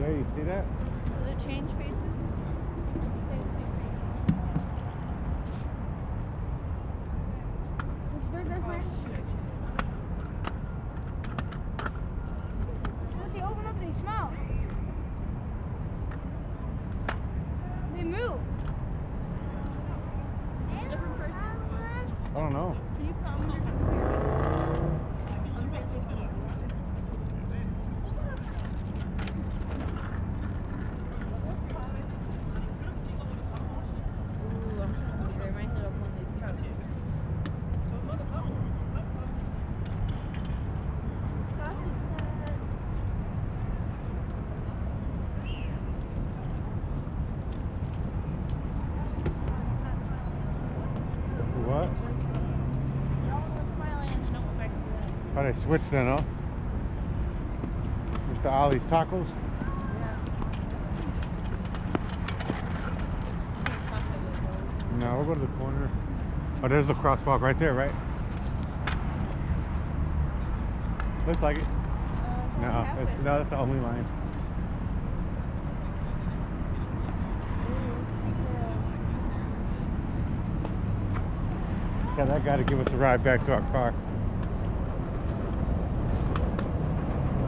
Yeah, you see that? Does it change faces? They're different. Once they open up, they smell. They move. Different person. I don't know. Can you put on your What? Oh, they switched then, huh? Mr. Ollie's Tacos? No, we'll go to the corner. Oh, there's the crosswalk right there, right? Looks like it. No, that's the only line. Tell that guy to give us a ride back to our car.